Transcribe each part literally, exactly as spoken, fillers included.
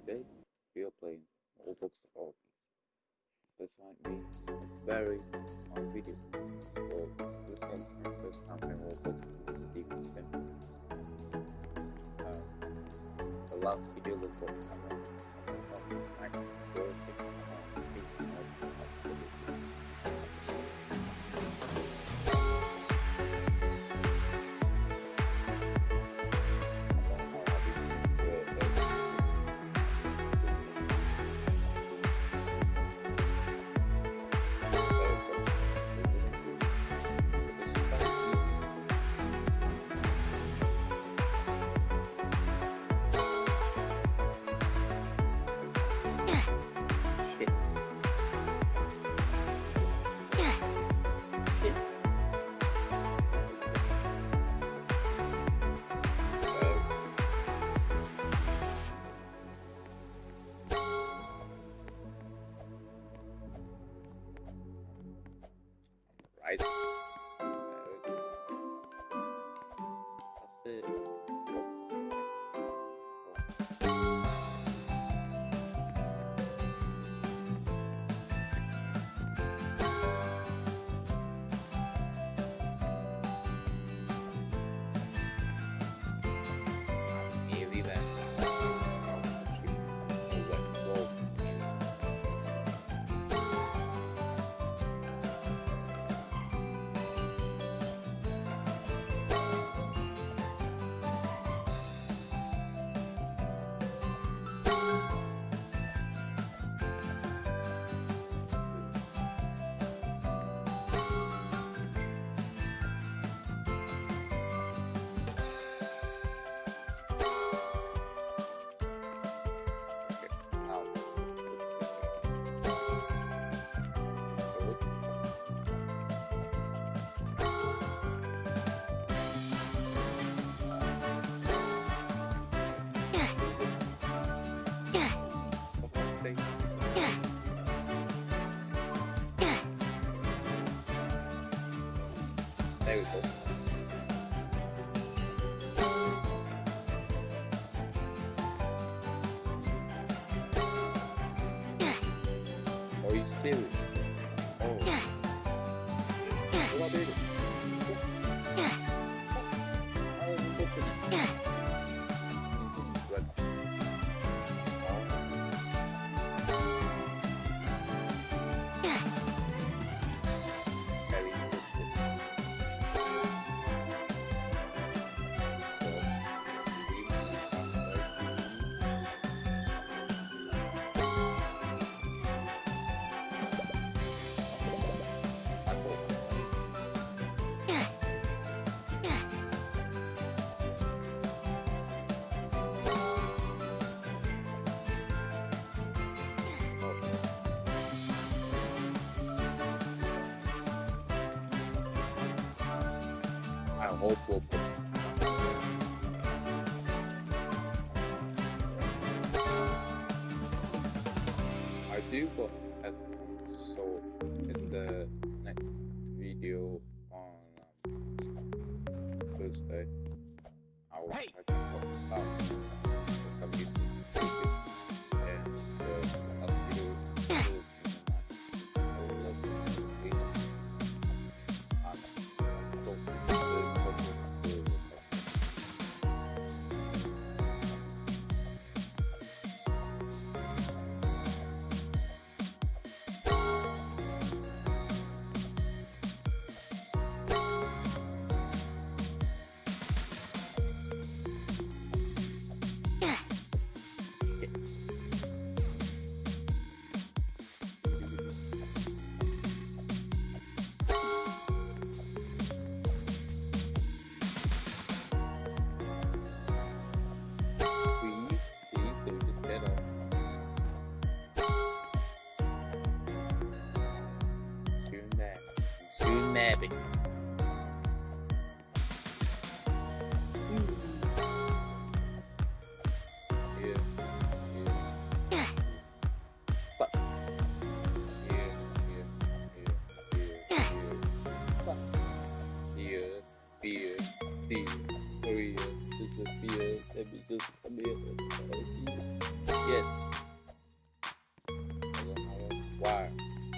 today we are playing Roblox Orbeez. This might be a very long video, so this one is my first time playing Roblox with the deep spin. Um, the last video looked like I'm on I can go and think about speaking of right. That's it. Nearly there. There we go. Are you serious? Oh. What did it? I was touching it. I hope we'll put some I do got headphones, so in the next video on um, Thursday, I will hey. try to talk about some music and the last video is I will love to be Nabbit. Yeah, yeah. Fuck. Yeah, yeah, yeah, yeah, yeah. Fuck. Yeah, fear, fear, fear, disappear, let me just come here. shit. I don't know why.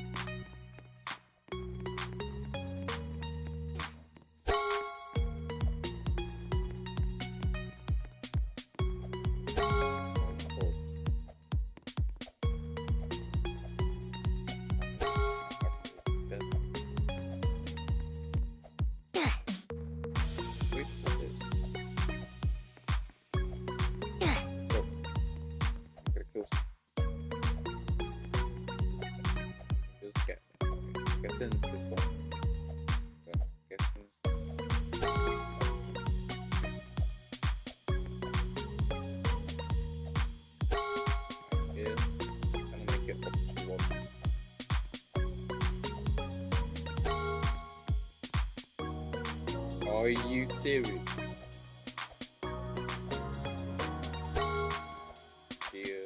Get in this one. So, get in here, and make it up to one. Are you serious? Dear.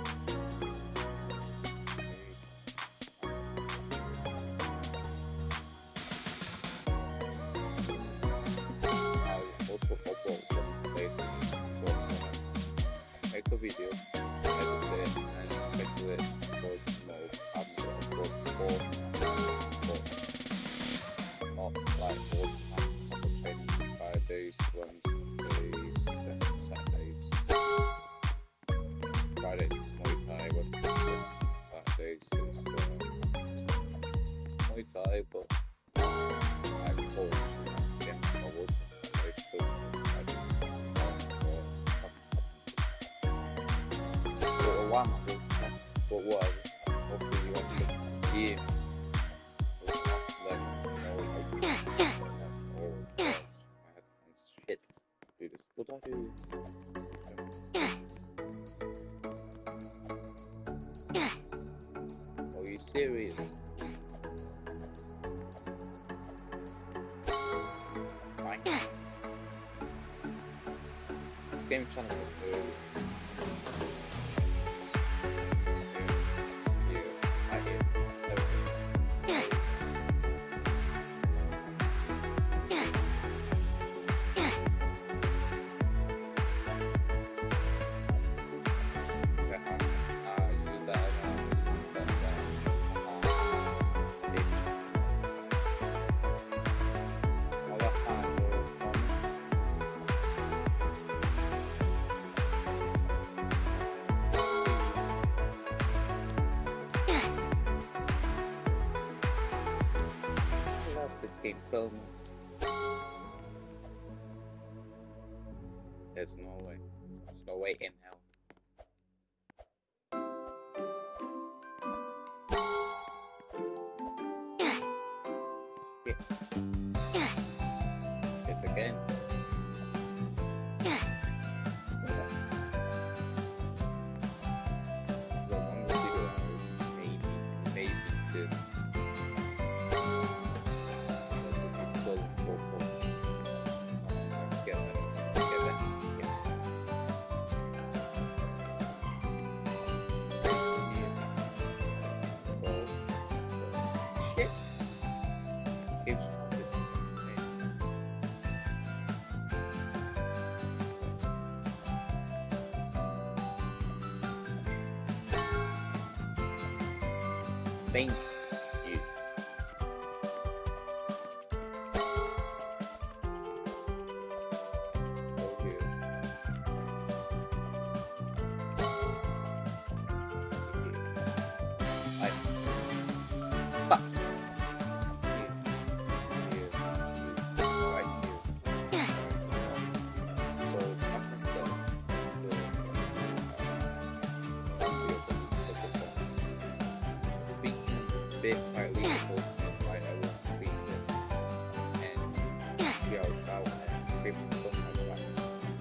Make a video, edit it, and schedule it for modes. I'm gonna put four, four, not like all the time. I'm training Fridays, Wednesdays, and Saturdays. Fridays is Muay Thai, Wednesdays, Saturdays is uh, Muay Thai, but I coach and get forward. One of those, but whatever. Hopefully, you guys get some gear. Like, no, I my headphones. Shit. Do this. What do I do? Are you serious? Fine. This game's trying to look early. This game so much. There's no way. There's no way in hell. Shit. Shit again. The one video maybe, maybe two. Thank you. Go here. I. Fuck. Here. Here. Right here. So, like I said, bit quietly close to the light. I will sleep it and three hours out and scream close to the light.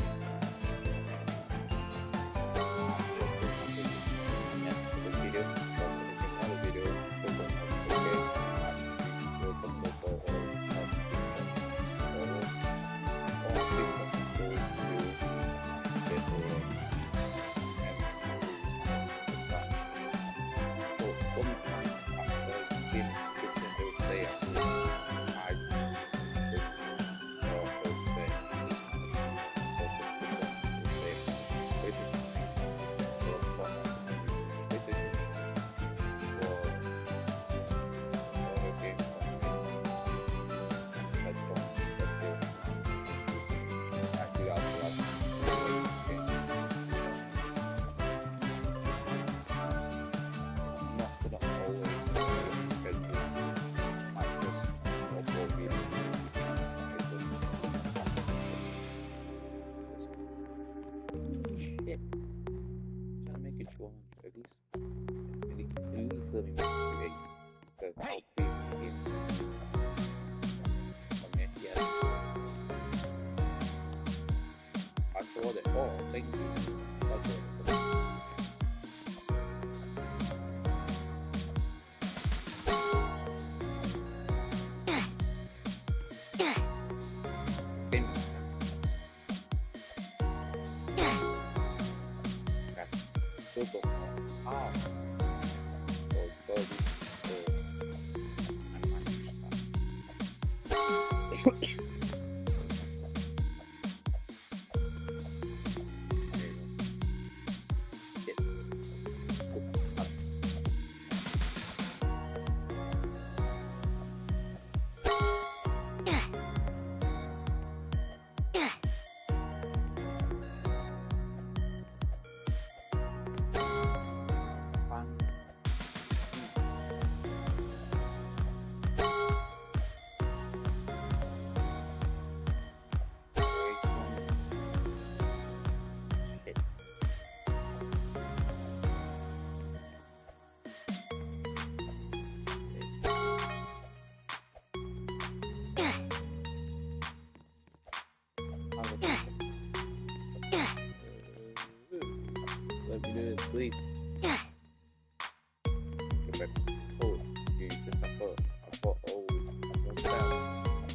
And for the video, so I'm going to make another video for the okay, or the local or or sometimes after seeing this like trying to make it two hundred at least. At least, at least let me make it two eighty. Because I'll pay for the game. Okay, yes. I saw that. Oh, thank you. Okay. Let me do this, please. Get back. Hold. You just I thought. I thought. Oh, what's that?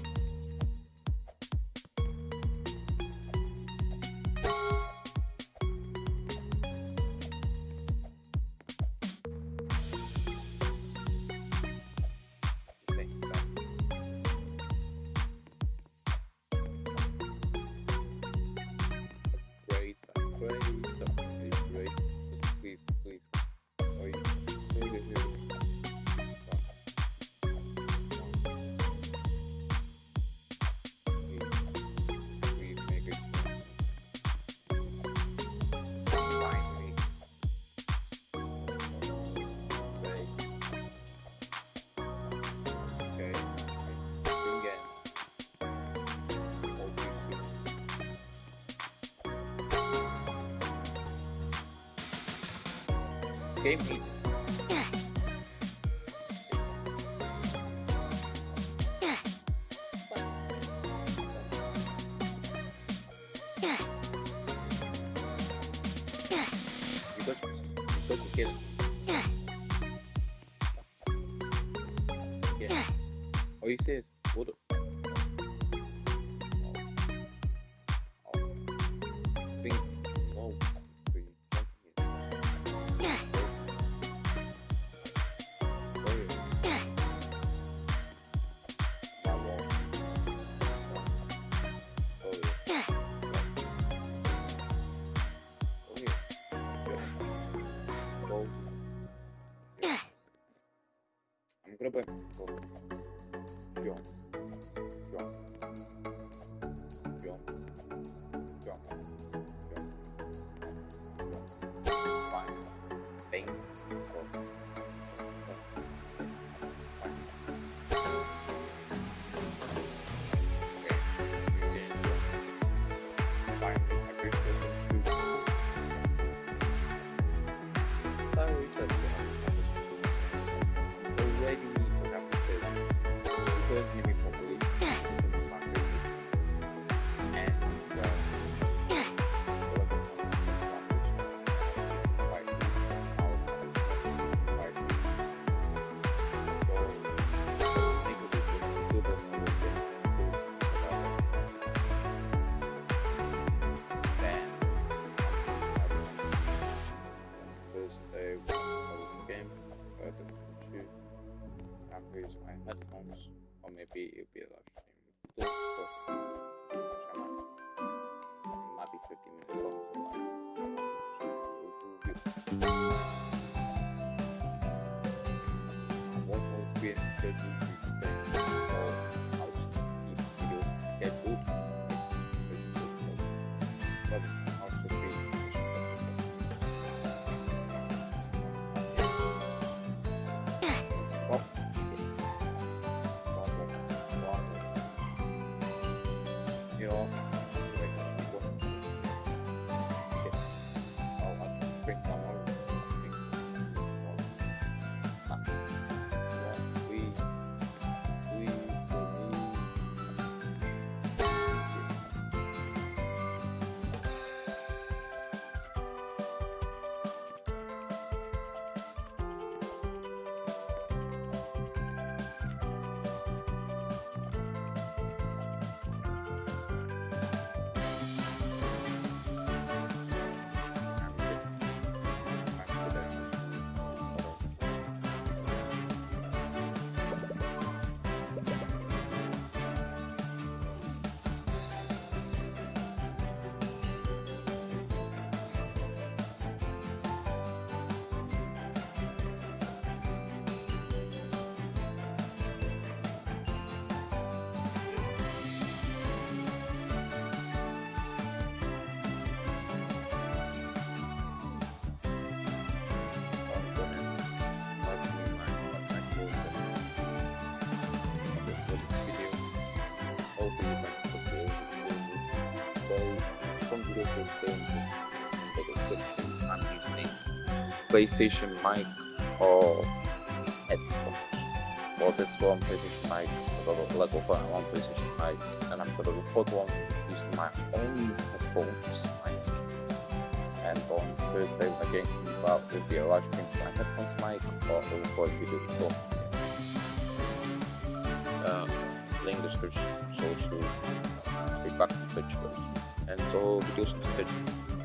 Game hates. You got this. You got to kill it. Yeah. All you say is, hold up. Think. No. I'm gonna back for John, John, John, John, John, fine, bang, use my headphones, or maybe it'll be a live stream. It might be fifteen minutes long, so what will experience thirty to I'll just keep videos scheduled. But I'll just be you know, biggest danger, biggest difference I'm using PlayStation mic or headphones. For this one, PlayStation mic, I got a Lego phone, one PlayStation mic, and I'm gonna record one using my own headphones mic. And on Thursday, when the game comes out, it'll be a live stream for my headphones mic or a record video before. Um, link description, social, feedback on Twitch, and all videos on the schedule.